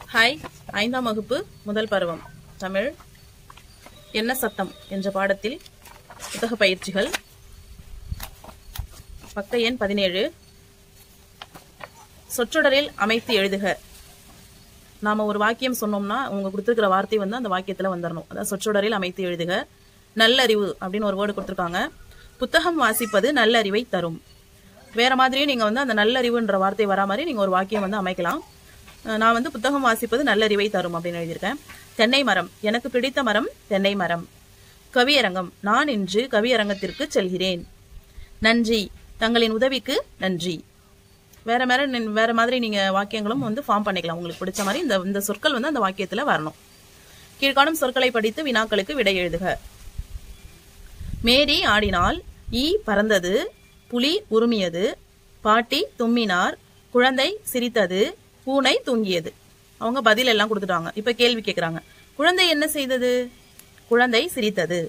Hi, 5ஆம் வகுப்பு முதல் பருவம் தமிழ் என்ன சத்தம் என்ற பாடத்தில் புத்தக பயிற்சிகள் பக்க எண் 17. சொற்றொடரில் அமைத்து எழுதுக. நாம ஒரு வாக்கியம் சொன்னோம்னா உங்க கொடுத்துருக்கிற வார்த்தை வந்து அந்த வாக்கியத்துல வந்துடணும். அதாவது சொற்றொடரில் அமைத்து எழுதுக. நல்லறிவு அப்படின்னு ஒரு வேர்டு கொடுத்துருக்காங்க. புத்தகம் வாசிப்பது நல்லறிவை தரும். வேற மாதிரியும் நீங்க வந்து அந்த நல்லறிவுன்ற வார்த்தை வரா மாதிரி நீங்க ஒரு வாக்கியம் வந்து அமைக்கலாம். நான் வந்து புத்தகம் வாசிப்பது நல்லறிவை தரும் அப்படின்னு எழுதியிருக்கேன். தென்னை மரம், எனக்கு பிடித்த மரம் தென்னை மரம். கவியரங்கம், நான் இன்று கவியரங்கத்திற்கு செல்கிறேன். நன்றி, தங்களின் உதவிக்கு நன்றி. வேற மாதிரி நீங்க வாக்கியங்களும் வந்து ஃபார்ம் பண்ணிக்கலாம். உங்களுக்கு பிடிச்ச மாதிரி இந்த சொற்கள் வந்து அந்த வாக்கியத்துல வரணும். கீழ்காணும் சொற்களை படித்து வினாக்களுக்கு விடை எழுதுக. மேரி ஆடினாள், ஈ பறந்தது, புலி உருமியது, பாட்டி தும்மினார், குழந்தை சிரித்தது, பூனை தூங்கியது. அவங்க பதில் எல்லாம் கொடுத்துட்டாங்க. இப்ப கேள்வி கேட்கிறாங்க. குழந்தை என்ன செய்தது? குழந்தை சிரித்தது.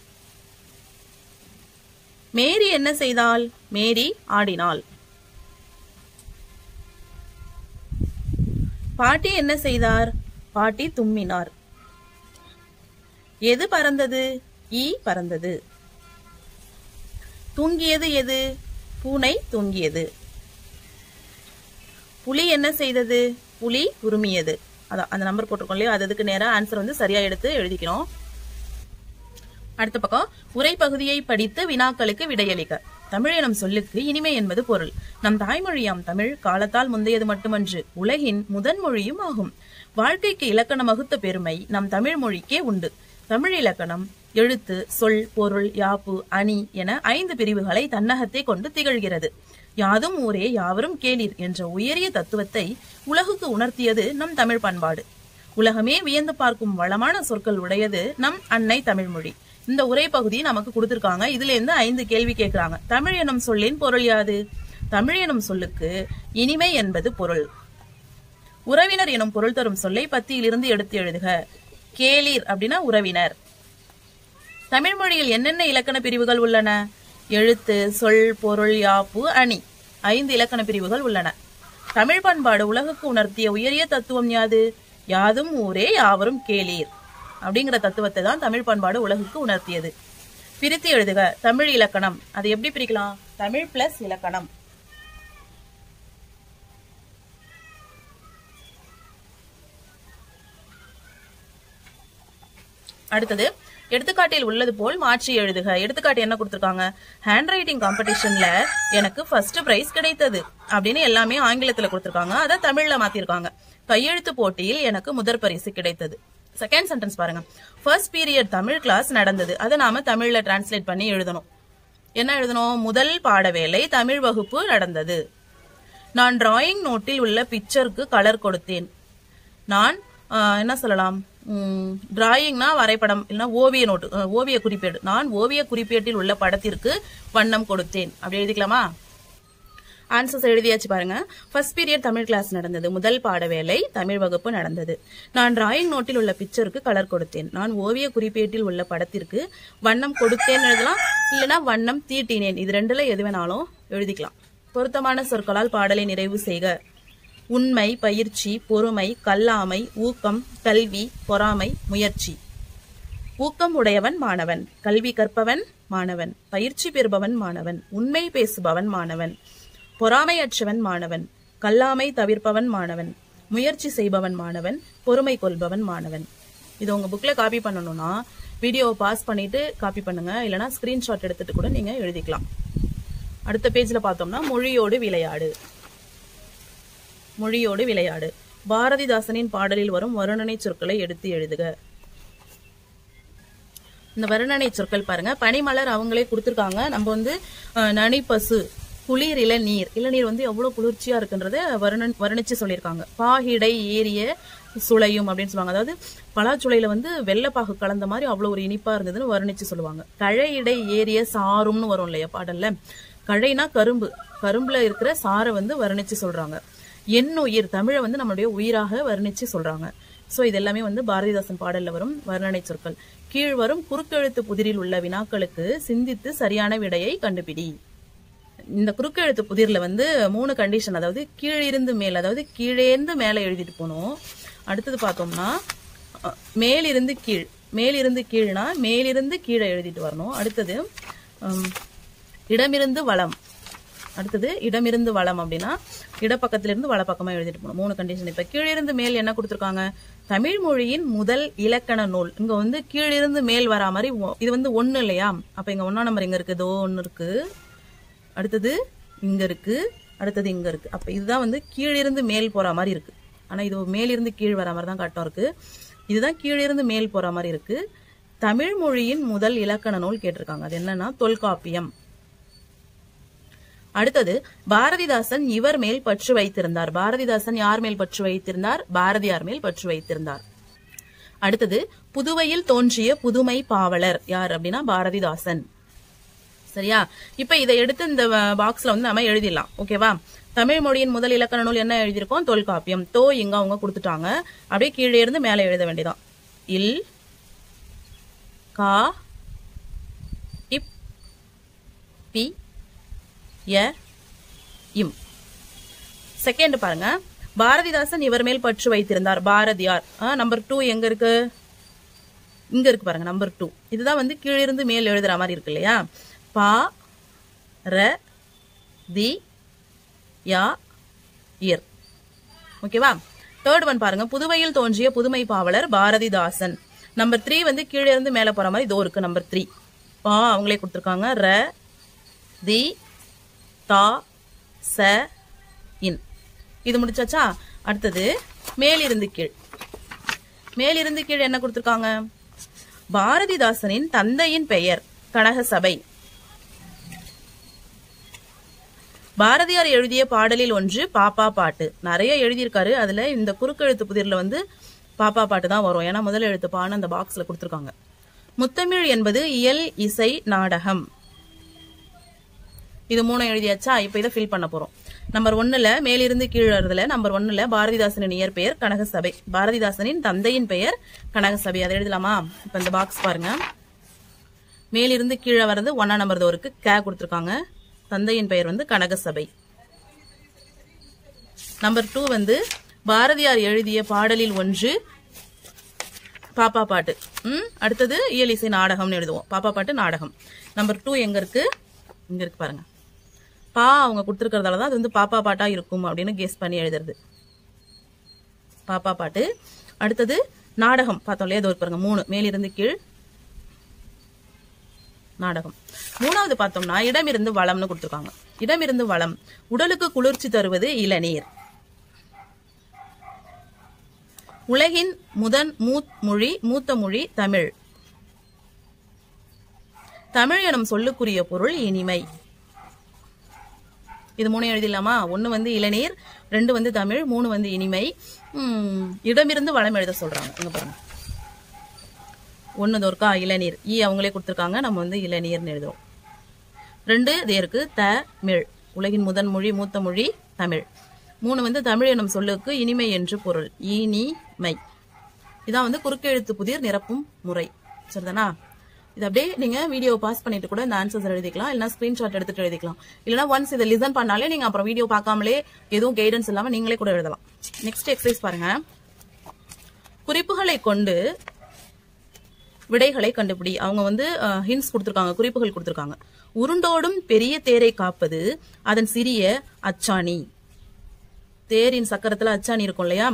மேரி என்ன செய்தாள்? மேரி ஆடினாள். பாட்டி என்ன செய்தார்? பாட்டி தும்மினார். எது பறந்தது? ஈ பறந்தது. தூங்கியது எது? பூனை தூங்கியது. புலி என்ன செய்தது? புலி உருமியது. அதான் அந்த நம்பர் போட்டிருக்கோம் இல்லையா, அதுக்கு நேரம் ஆன்சர் வந்து சரியா எடுத்து எழுதிக்கணும். அடுத்த பக்கம், உரை பகுதியை படித்து வினாக்களுக்கு விடையளிக்க. தமிழ் எனும் சொல்லுக்கு இனிமை என்பது பொருள். நம் தாய்மொழியாம் தமிழ் காலத்தால் முந்தையது மட்டுமன்று, உலகின் முதன் மொழியும் ஆகும். வாழ்க்கைக்கு இலக்கணம் வகுத்த பெருமை நம் தமிழ் மொழிக்கே உண்டு. தமிழ் இலக்கணம் எழுத்து, சொல், பொருள், யாப்பு, அணி என 5 பிரிவுகளை தன்னகத்தை கொண்டு திகழ்கிறது. யாதும் ஊரே யாவரும் கேளீர் என்ற உயரிய தத்துவத்தை உலகுக்கு உணர்த்தியது நம் தமிழ் பண்பாடு. உலகமே வியந்து பார்க்கும் வளமான சொற்கள் உடையது நம் அன்னை தமிழ் மொழி. இந்த உரை பகுதி நமக்கு கொடுத்திருக்காங்க. இதுல இருந்து 5 கேள்வி கேட்கிறாங்க. தமிழ் எனும் சொல்லின் பொருள் யாது? தமிழ் எனும் சொல்லுக்கு இனிமை என்பது பொருள். உறவினர் எனும் பொருள் தரும் சொல்லை பத்தியிலிருந்து எடுத்து எழுதுக. கேளீர் அப்படின்னா உறவினர். தமிழ் மொழியில் என்னென்ன இலக்கண பிரிவுகள் உள்ளன? எழுத்து, சொல், பொருள், யாப்பு, அணி 5 இலக்கண பிரிவுகள் உள்ளன. தமிழ் பண்பாடு உலகுக்கு உணர்த்திய உயரிய தத்துவம் யாது? யாதும் ஊரே யாவரும் கேளீர் அப்படிங்கிற தத்துவத்தை தான் தமிழ் பண்பாடு உலகுக்கு உணர்த்தியது. பிரித்து எழுதுக. தமிழ் இலக்கணம், அது எப்படி பிரிக்கலாம்? தமிழ் பிளஸ் இலக்கணம். அடுத்தது, எடுத்துக்காட்டில் உள்ளது போல் மாற்றி எழுதுக. எடுத்துக்காட்டு என்ன கொடுத்திருக்காங்க? ஹேண்ட் ரைட்டிங் காம்படிஷன்ல எனக்கு ஃபர்ஸ்ட் பிரைஸ் கிடைத்தது அப்படின்னு எல்லாமே ஆங்கிலத்துல கொடுத்திருக்காங்க. அதை தமிழ்ல மாத்திருக்காங்க. கையெழுத்து போட்டியில் எனக்கு முதற் பரிசு கிடைத்தது. செகண்ட் சென்டென்ஸ் பாருங்க. ஃபர்ஸ்ட் பீரியட் தமிழ் கிளாஸ் நடந்தது. அதை நாம தமிழ்ல டிரான்ஸ்லேட் பண்ணி எழுதணும். என்ன எழுதணும்? முதல் பாடவேளை தமிழ் வகுப்பு நடந்தது. நான் டிராயிங் நோட்டில் உள்ள பிக்சருக்கு கலர் கொடுத்தேன். நான் என்ன சொல்லலாம்? டிராயிங்னா வரைபடம், இல்லைன்னா ஓவிய நோட்டு, ஓவிய குறிப்பேடு. நான் ஓவிய குறிப்பேட்டில் உள்ள படத்திற்கு வண்ணம் கொடுத்தேன். அப்படி எழுதிக்கலாமா? ஆன்சர்ஸ் எழுதியாச்சு பாருங்க. ஃபர்ஸ்ட் பீரியட் தமிழ் கிளாஸ் நடந்தது. முதல் பாடவேளை தமிழ் வகுப்பு நடந்தது. நான் டிராயிங் நோட்டில் உள்ள பிக்சருக்கு கலர் கொடுத்தேன். நான் ஓவிய குறிப்பேட்டில் உள்ள படத்திற்கு வண்ணம் கொடுத்தேன் எழுதலாம், இல்லைன்னா வண்ணம் தீட்டினேன். இது ரெண்டுல எது வேணாலும் எழுதிக்கலாம். பொருத்தமான சொற்களால் பாடலை நிறைவு செய்க. உண்மை, பயிற்சி, பொறுமை, கல்லாமை, ஊக்கம், கல்வி, பொறாமை, முயற்சி. ஊக்கம் உடையவன் மாணவன், கல்வி கற்பவன் மாணவன், பயிற்சி பெறுபவன் மாணவன், உண்மை பேசுபவன் மாணவன், பொறாமையற்றவன் மாணவன், கல்லாமை தவிர்ப்பவன் மாணவன், முயற்சி செய்பவன் மாணவன், பொறுமை கொள்பவன் மாணவன். இது உங்க புக்ல காப்பி பண்ணணும்னா வீடியோவை பாஸ் பண்ணிட்டு காப்பி பண்ணுங்க, இல்லைன்னா ஸ்கிரீன்ஷாட் எடுத்துட்டு கூட நீங்க எழுதிக்கலாம். அடுத்த பேஜ்ல பார்த்தோம்னா மொழியோடு விளையாடு. மொழியோடு விளையாடு. பாரதிதாசனின் பாடலில் வரும் வருணனை சொற்களை எடுத்து எழுதுக. இந்த வருணனை சொற்கள் பாருங்க. பனிமலர் அவங்களே கொடுத்திருக்காங்க. நம்ம வந்து நனிப்பசு, குளிர் இளநீர், இளநீர் வந்து எவ்வளவு குளிர்ச்சியா இருக்குன்றத வர்ணிச்சு சொல்லியிருக்காங்க. பாகிடை ஏறிய சுளையும் அப்படின்னு சொல்லுவாங்க. அதாவது பலாச்சுளையில வந்து வெள்ளப்பாகு கலந்த மாதிரி அவ்வளவு ஒரு இனிப்பா இருந்ததுன்னு வர்ணிச்சு சொல்லுவாங்க. கழையிடை ஏறிய சாரும்னு வரும் இல்லையா பாடல்ல. கழைனா கரும்பு, கரும்புல இருக்கிற சாரை வந்து வர்ணிச்சு சொல்றாங்க. எண்ணுயிர், தமிழை வந்து நம்மளுடைய உயிராக வர்ணிச்சு சொல்றாங்க. சோ இது எல்லாமே வந்து பாரதிதாசன் பாடல்ல வரும் வர்ணனை சொற்கள். கீழ் வரும் குறுக்கெழுத்து புதிரில் உள்ள வினாக்களுக்கு சிந்தித்து சரியான விடையை கண்டுபிடி. இந்த குறுக்கெழுத்து புதிர்ல வந்து 3 கண்டிஷன், அதாவது கீழிருந்து மேல், அதாவது கீழேந்து மேல எழுதிட்டு போனோம். அடுத்தது பார்த்தோம்னா மேலிருந்து கீழ், மேலிருந்து கீழ்னா மேலிருந்து கீழே எழுதிட்டு வரணும். அடுத்தது இடமிருந்து வலம், அடுத்தது இடமிருந்து வலம் அப்படின்னா இடப்பக்கத்திலிருந்து வலப்பக்கமா எழுதிட்டு போகணும். 3 கண்டிஷன். இப்ப கீழிருந்து மேல் என்ன கொடுத்துருக்காங்க, தமிழ் மொழியின் முதல் இலக்கண நூல். இங்க வந்து கீழிருந்து மேல் வரா மாதிரி இது வந்து 1 இல்லையா, அப்ப இங்க 1ஆம் நம்பர் இங்க இருக்கு, இதோ 1 இருக்கு, அடுத்தது இங்க இருக்கு, அடுத்தது இங்க இருக்கு. அப்ப இதுதான் வந்து கீழிருந்து மேல் போற மாதிரி இருக்கு. ஆனா இது மேலிருந்து கீழ் வர மாதிரி தான் காட்டம் இருக்கு. இதுதான் கீழிருந்து மேல் போற மாதிரி இருக்கு. தமிழ் மொழியின் முதல் இலக்கண நூல் கேட்டிருக்காங்க. அது என்னன்னா தொல்காப்பியம். அடுத்தது பாரதிதாசன் இவர் மேல் பற்று வைத்திருந்தார். பாரதிதாசன் யார் மேல் பற்று வைத்திருந்தார்? பாரதியார் மேல் பற்று வைத்திருந்தார். அடுத்தது புதுவையில் தோன்றிய புதுமை பாவலர் யார் அப்படின்னா பாரதிதாசன். சரியா? இப்ப இதை எடுத்து இந்த பாக்ஸ்ல வந்து நம்ம எழுதிடலாம். ஓகேவா? தமிழ் மொழியின் முதல் இலக்கண நூல் என்ன எழுதியிருக்கோம்? தொல்காப்பியம். தோ இங்க அவங்க கொடுத்துட்டாங்க. அப்படியே கீழே இருந்து மேலே எழுத வேண்டியதான். இல் கா இப் பி ய இம். செகண்ட் பாருங்க, பாரதிதாசன் இவர் மேல் பற்று வைத்திருந்தார். பாரதியார். நம்பர் 2 எங்க இருக்கு? இங்க இருக்கு பாருங்க, நம்பர் 2. இதுதான் வந்து கீழிருந்து மேல் எழுதுற மாதிரி இருக்கு இல்லையா? பா ர தி யா இர். ஓகேவா? தேர்ட் ஒன் பாருங்க, புதுவையில் தோன்றிய புதுமை பாவலர் பாரதிதாசன். நம்பர் 3 வந்து கீழே இருந்து மேல போற மாதிரி இதோ இருக்கு. நம்பர் 3 பா அவங்களே கொடுத்துருக்காங்க. ர தி தா ச இன். இது முடிச்சாச்சா? அடுத்தது மேலிருந்து கீழ். மேலிருந்து கீழ் என்ன கொடுத்திருக்காங்க? பாரதிதாசனின் தந்தையின் பெயர் கனகசபை. பாரதியார் எழுதிய பாடலில் ஒன்று பாப்பா பாட்டு. நிறைய எழுதியிருக்காரு. அதுல இந்த குறுக்கெழுத்து புதிர்ல வந்து பாப்பா பாட்டு தான் வரும். ஏன்னா முதல் எழுத்து பான்னு அந்த பாக்ஸ்ல கொடுத்திருக்காங்க. முத்தமிழ் என்பது இயல் இசை நாடகம். இது 3 எழுதியாச்சா? இப்ப இதை ஃபில் பண்ண போறோம். நம்பர் 1ல மேலிருந்து கீழ் வருதுல நம்பர் 1ல பாரதிதாசனின் இயற்பெயர் கனகசபை, பாரதிதாசனின் தந்தையின் பெயர் கனகசபை. அதை எழுதலாமா? இப்ப இந்த பாக்ஸ் பாருங்க, மேலிருந்து கீழே வர்றது 1ஆம் நம்பர் தோருக்கு கே கொடுத்திருக்காங்க. தந்தையின் பெயர் வந்து கனகசபை. நம்பர் 2 வந்து பாரதியார் எழுதிய பாடலில் ஒன்று பாப்பா பாட்டு. அடுத்தது இயல் இசை நாடகம்னு எழுதுவோம். பாப்பா பாட்டு நாடகம். நம்பர் 2 எங்க இருக்கு? இங்க இருக்கு பாருங்க. பா அவங்க கொடுத்திருக்கிறதாலதான் அது வந்து பாப்பா பாட்டா இருக்கும் அப்படின்னு கெஸ் பண்ணி எழுதுறது. பாப்பா பாட்டு. அடுத்தது நாடகம் பார்த்தோம் இல்லையா? அது பாருங்க 3 மேலிருந்து கீழ் நாடகம். 3வது பார்த்தோம்னா இடமிருந்து வளம்னு கொடுத்திருக்காங்க. இடமிருந்து வளம், உடலுக்கு குளிர்ச்சி தருவது இளநீர். உலகின் மூத்த மொழி தமிழ். தமிழ் எனும் சொல்லுக்குரிய பொருள் இனிமை. இது 3 எழுதிடலாமா? 1 வந்து இளநீர், 2 வந்து தமிழ், 3 வந்து இனிமை. இடமிருந்து வளம் எழுத சொல்றாங்க. இங்க பாருங்க, 1 தோற்கா இளநீர், அவங்களே கொடுத்திருக்காங்க. நம்ம வந்து இளநீர்னு எழுதுறோம். 2 தேருக்கு தமிழ், உலகின் மூத்த மொழி தமிழ். 3 வந்து தமிழ் எனும் சொல்லுக்கு இனிமை என்று பொருள், இனிமை. இதான் வந்து குறுக்கெழுத்து புதிர் நிரப்பும் முறை. சரிதானா? இது அப்படியே நீங்க வீடியோ பாஸ் பண்ணிட்டு கூட இந்த ஆன்சர்ஸ் எழுதிக்கலாம், இல்லைன்னா ஸ்கிரீன்ஷாட் எடுத்துட்டு எழுதிக்கலாம். இல்லைன்னா ஒன்ஸ் இதை லிசன் பண்ணாலே நீங்க அப்புறம் வீடியோ பார்க்காமலே எதுவும் கைடன்ஸ் இல்லாம நீங்களே கூட எழுதலாம். நெக்ஸ்ட் எக்ஸசைஸ் பாருங்க. குறிப்புகளை கொண்டு விடைகளை கண்டுபிடி. அவங்க வந்து ஹிண்ட்ஸ் கொடுத்திருக்காங்க, குறிப்புகள் கொடுத்திருக்காங்க. உருண்டோடும் பெரிய தேரை காப்பது அதன் சிறிய அச்சாணி. தேரின் சக்கரத்துல அச்சாணி இருக்கும் இல்லையா?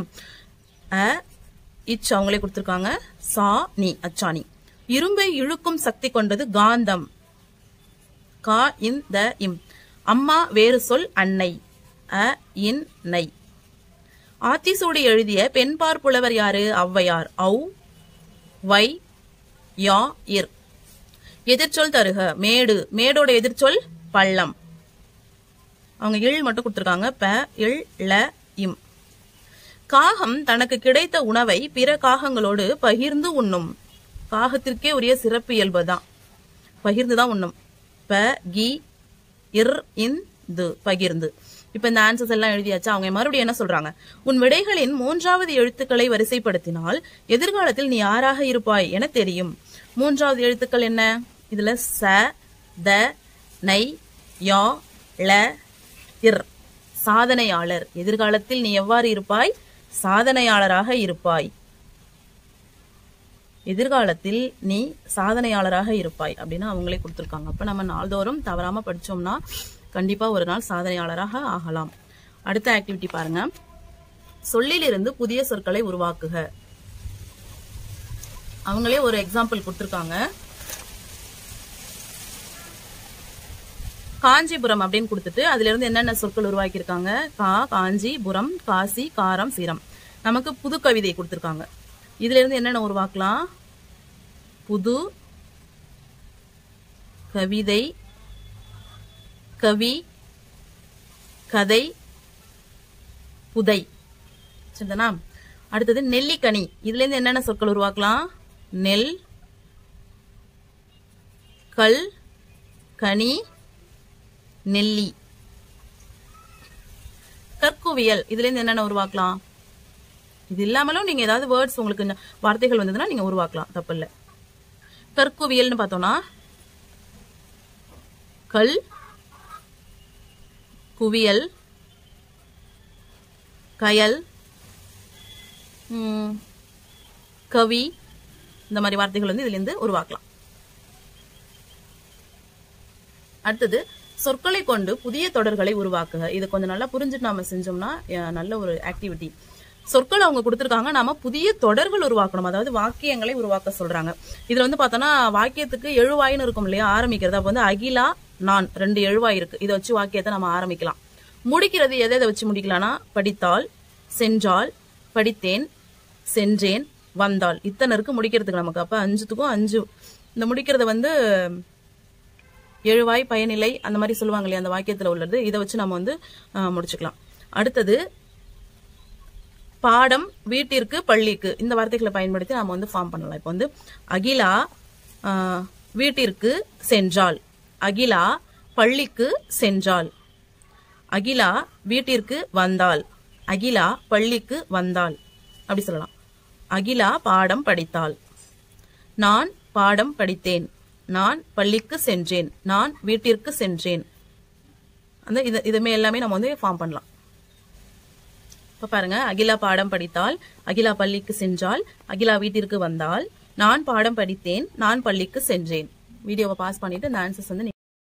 இச் அவங்களே கொடுத்திருக்காங்க. சா நீ அச்சாணி. இரும்பை இழுக்கும் சக்தி கொண்டது காந்தம். கா இன் த இம். அம்மா வேறு சொல் அன்னை. அ இன் நை. ஆத்திசூடி எழுதிய பெண்பார் புலவர் யாரு? ஔவையார். ஔ வை யா இர். எதிர்ச்சொல் தருக. மேடு, மேடோட எதிர்ச்சொல் பள்ளம். அவங்க இல் மட்டும் கொடுத்திருக்காங்க. ப இல் ல இம். காகம் தனக்கு கிடைத்த உணவை பிற காகங்களோடு பகிர்ந்து உண்ணும். காகத்திற்கே உரிய சிறப்பு இயல்புதான், பகிர்ந்துதான் உண்ணும். ப கி இர் இந்து, பகிர்ந்து. இப்ப இந்த ஆன்சர்ஸ் எல்லாம் எழுதியாச்சா? அவங்க மறுபடியும் என்ன சொல்றாங்க? உன் விடைகளின் 3வது எழுத்துக்களை வரிசைப்படுத்தினால் எதிர்காலத்தில் நீ யாராக இருப்பாய் என தெரியும். 3வது எழுத்துக்கள் என்ன? இதுல ச த நை யா ல இர். சாதனையாளர். எதிர்காலத்தில் நீ எவ்வாறு இருப்பாய்? சாதனையாளராக இருப்பாய். எதிர்காலத்தில் நீ சாதனையாளராக இருப்பாய் அப்படின்னு அவங்களே கொடுத்துருக்காங்க. அப்ப நம்ம நாள்தோறும் தவறாம படிச்சோம்னா கண்டிப்பா ஒரு நாள் சாதனையாளராக ஆகலாம். அடுத்த ஆக்டிவிட்டி பாருங்க. சொல்லிலிருந்து புதிய சொற்களை உருவாக்குக. அவங்களே ஒரு எக்ஸாம்பிள் கொடுத்திருக்காங்க. காஞ்சிபுரம் அப்படின்னு கொடுத்துட்டு அதுல இருந்து என்னென்ன சொற்கள் உருவாக்கி இருக்காங்க. காஞ்சிபுரம், காசி, காரம், சீரம். நமக்கு புது கவிதை கொடுத்திருக்காங்க. இதுல இருந்து என்னென்ன உருவாக்கலாம். புது கவிதை, கவி, கதை, புதை. சரிதானா? அடுத்தது நெல்லிக்கனி. இதுல இருந்து என்னென்ன சொற்கள் உருவாக்கலாம். நெல், கல், கனி, நெல்லி. கற்குவியல். இதுல இருந்து என்னென்ன உருவாக்கலாம். இது இல்லாமலும் நீங்க ஏதாவது வேர்ட்ஸ் உங்களுக்கு வார்த்தைகள் வந்ததுன்னா நீங்க உருவாக்கலாம், தப்பு இல்ல. கற்குவியல்னு பார்த்தோம்னா கல், குவியல், கயல், கவி, இந்த மாதிரி வார்த்தைகள் வந்து இதுல இருந்து உருவாக்கலாம். அடுத்தது சொற்களை கொண்டு புதிய தொடர்களை உருவாக்குக. இது கொஞ்சம் நல்லா புரிஞ்சுட்டு நாம செஞ்சோம்னா நல்ல ஒரு ஆக்டிவிட்டி. சொற்கள் அவங்க கொடுத்திருக்காங்க, நாம புதிய தொடர்கள் உருவாக்கணும். அதாவது வாக்கியங்களை உருவாக்க சொல்றாங்க. இதுல வந்து பார்த்தோம்னா வாக்கியத்துக்கு எழுவாயின்னு இருக்கும் இல்லையா, ஆரம்பிக்கிறது. அப்ப வந்து அகிலா, நான், 2 எழுவாய் இருக்கு. இதை வச்சு வாக்கியத்தை நம்ம ஆரம்பிக்கலாம். முடிக்கிறது எதை வச்சு முடிக்கலாம்னா படித்தால், சென்றால், படித்தேன், சென்றேன், வந்தால். இத்தனை இருக்கு முடிக்கிறதுக்கு நமக்கு. அப்ப 5த்துக்கும் 5 இந்த முடிக்கிறத வந்து எழுவாய், பயனிலை அந்த மாதிரி சொல்லுவாங்க இல்லையா, அந்த வாக்கியத்துல உள்ளது. இதை வச்சு நம்ம வந்து முடிச்சுக்கலாம். அடுத்தது பாடம், வீட்டிற்கு, பள்ளிக்கு. இந்த வார்த்தைகளை பயன்படுத்தி நாம வந்து ஃபார்ம் பண்ணலாம். இப்போ வந்து அகிலா வீட்டிற்கு சென்றாள், அகிலா பள்ளிக்கு சென்றாள், அகிலா வீட்டிற்கு வந்தாள், அகிலா பள்ளிக்கு வந்தாள். அப்படி சொல்லலாம். அகிலா பாடம் படித்தாள், நான் பாடம் படித்தேன், நான் பள்ளிக்கு சென்றேன், நான் வீட்டிற்கு சென்றேன். அந்த இதுமே எல்லாமே நம்ம வந்து ஃபார்ம் பண்ணலாம். இப்ப பாருங்க. அகிலா பாடம் படித்தாள், அகிலா பள்ளிக்கு சென்றாள், அகிலா வீட்டிற்கு வந்தாள், நான் பாடம் படித்தேன், நான் பள்ளிக்கு சென்றேன். வீடியோவை பாஸ் பண்ணிட்டு இந்த ஆன்சர்ஸ் வந்து